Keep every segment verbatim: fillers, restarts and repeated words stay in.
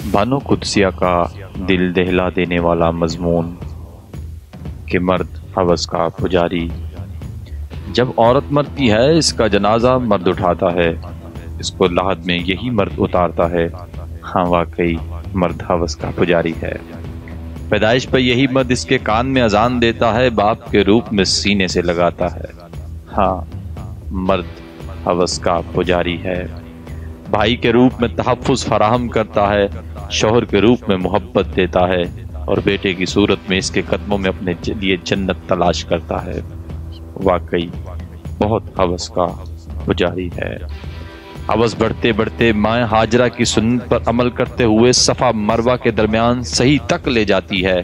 بانو قدسیہ کا دل دہلا دینے والا مضمون کہ مرد ہوس کا پجاری۔ جب عورت مرتی ہے اس کا جنازہ مرد اٹھاتا ہے، اس کو لحد میں یہی مرد اتارتا ہے۔ ہاں واقعی مرد ہوس کا پجاری ہے۔ پیدائش پر یہی مرد اس کے کان میں اذان دیتا ہے، باپ کے روپ میں سینے سے لگاتا ہے۔ ہاں مرد ہوس کا پجاری ہے۔ بھائی کے روپ میں تحفظ فراہم کرتا ہے، شوہر کے روپ میں محبت دیتا ہے، اور بیٹے کی صورت میں اس کے قدموں میں اپنے لیے جنت تلاش کرتا ہے۔ واقعی بہت ہوس کا پجاری ہے۔ ہوس بڑھتے بڑھتے ماں ہاجرہ کی سنت پر عمل کرتے ہوئے صفا مروہ کے درمیان صحیح تک لے جاتی ہے۔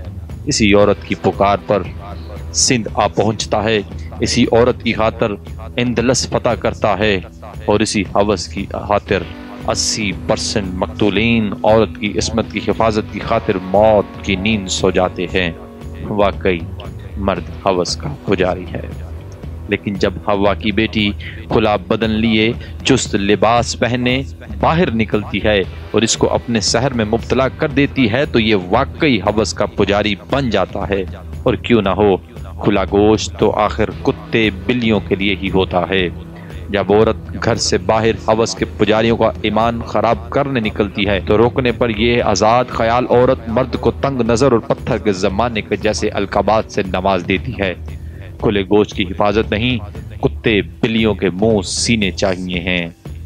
اسی عورت کی پکار پر سندھ آ پہنچتا ہے، اسی عورت کی خاطر اندلس فتح کرتا ہے، اور اسی ہوس کی خاطر اسی پرسنٹ مقتولین عورت کی عصمت کی حفاظت کی خاطر موت کی نیند سو جاتے ہیں۔ واقعی مرد ہوس کا پجاری ہے۔ لیکن جب حوا کی بیٹی کھلا بدن لیے چست لباس پہنے باہر نکلتی ہے اور اس کو اپنے سحر میں مبتلا کر دیتی ہے تو یہ واقعی ہوس کا پجاری بن جاتا ہے۔ اور کیوں نہ ہو، کھلا گوشت تو آخر کتے بلیوں کے لیے ہی ہوتا ہے۔ جب عورت گھر سے باہر ہوس کے پجاریوں کا ایمان خراب کرنے نکلتی ہے تو روکنے پر یہ آزاد خیال عورت مرد کو تنگ نظر اور پتھر کے زمانے کے جیسے القابات سے نواز دیتی ہے۔ کھلے گوشت کی حفاظت نہیں، کتے بلیوں کے منہ سینے چاہیے ہیں۔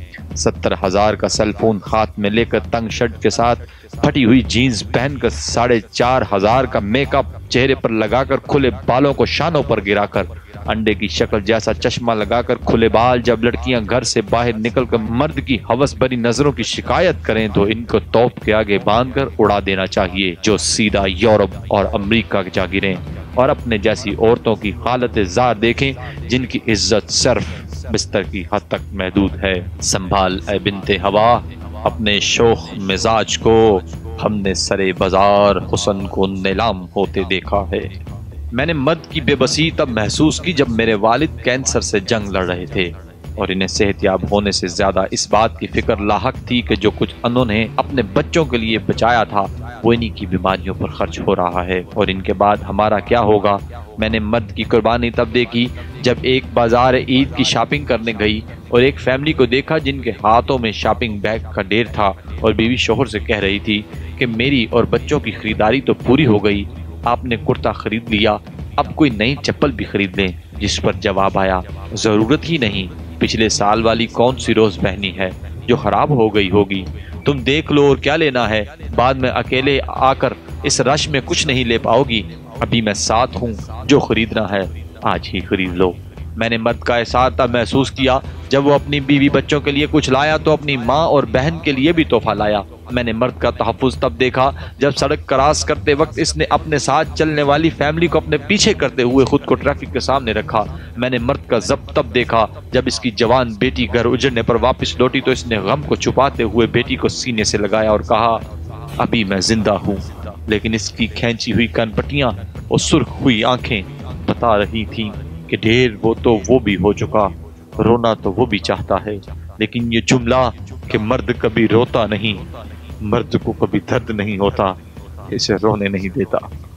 ستر ہزار کا سیل فون ہاتھ میں لے کر تنگ شرٹ کے ساتھ پھٹی ہوئی جینز پہن کر ساڑھے چار ہزار کا میک اپ چہرے پر لگا کر کھلے بالوں کو شانوں پر گرا کر انڈے کی شکل جیسا چشمہ لگا کر کھلے بال جب لڑکیاں گھر سے باہر نکل کر مرد کی ہوس بری نظروں کی شکایت کریں تو ان کو توپ کے آگے باندھ کر اڑا دینا چاہیے، جو سیدھا یورپ اور امریکہ جا گریں اور اپنے جیسی عورتوں کی حالت زار دیکھیں جن کی عزت صرف بستر کی حد تک محدود ہے۔ سنبھال اے بنت ہوا اپنے شوخ مزاج کو، ہم نے سرے بازار حسن کو نیلام ہوتے دیکھا ہے۔ میں نے مرد کی بے بسی تب محسوس کی جب میرے والد کینسر سے جنگ لڑ رہے تھے، اور انہیں صحت یاب ہونے سے زیادہ اس بات کی فکر لاحق تھی کہ جو کچھ انہوں نے اپنے بچوں کے لیے بچایا تھا وہ انہی کی بیماریوں پر خرچ ہو رہا ہے، اور ان کے بعد ہمارا کیا ہوگا۔ میں نے مرد کی قربانی تب دیکھی جب ایک بازار عید کی شاپنگ کرنے گئی اور ایک فیملی کو دیکھا جن کے ہاتھوں میں شاپنگ بیگ کا ڈھیر تھا، اور بیوی شوہر سے کہہ رہی تھی کہ میری اور بچوں کی خریداری تو پوری ہو گئی، آپ نے کرتا خرید لیا، اب کوئی نئی چپل بھی خرید لیں۔ جس پر جواب آیا، ضرورت ہی نہیں، پچھلے سال والی کون سی روز پہنی ہے جو خراب ہو گئی ہوگی، تم دیکھ لو اور کیا لینا ہے، بعد میں اکیلے آ کر اس رش میں کچھ نہیں لے پاؤ گی، ابھی میں ساتھ ہوں، جو خریدنا ہے آج ہی خرید لو۔ میں نے مرد کا احساس تب محسوس کیا جب وہ اپنی بیوی بچوں کے لیے کچھ لایا تو اپنی ماں اور بہن کے لیے بھی تحفہ لایا۔ میں نے مرد کا تحفظ تب دیکھا جب سڑک کراس کرتے وقت اس نے اپنے ساتھ چلنے والی فیملی کو اپنے پیچھے کرتے ہوئے خود کو ٹریفک کے سامنے رکھا۔ میں نے مرد کا ضبط تب دیکھا جب اس کی جوان بیٹی گھر اجڑنے پر واپس لوٹی تو اس نے غم کو چھپاتے ہوئے بیٹی کو سینے سے لگایا اور کہا، ابھی میں زندہ ہوں، لیکن اس کی کھینچی ہوئی کن پٹیاں اور سرخ ہوئی آنکھیں بتا رہی تھیں کہ ڈھیر وہ تو وہ بھی ہو چکا، رونا تو وہ بھی چاہتا ہے، لیکن یہ جملہ کہ مرد کبھی روتا نہیں، مرد کو کبھی درد نہیں ہوتا، اسے رونے نہیں دیتا۔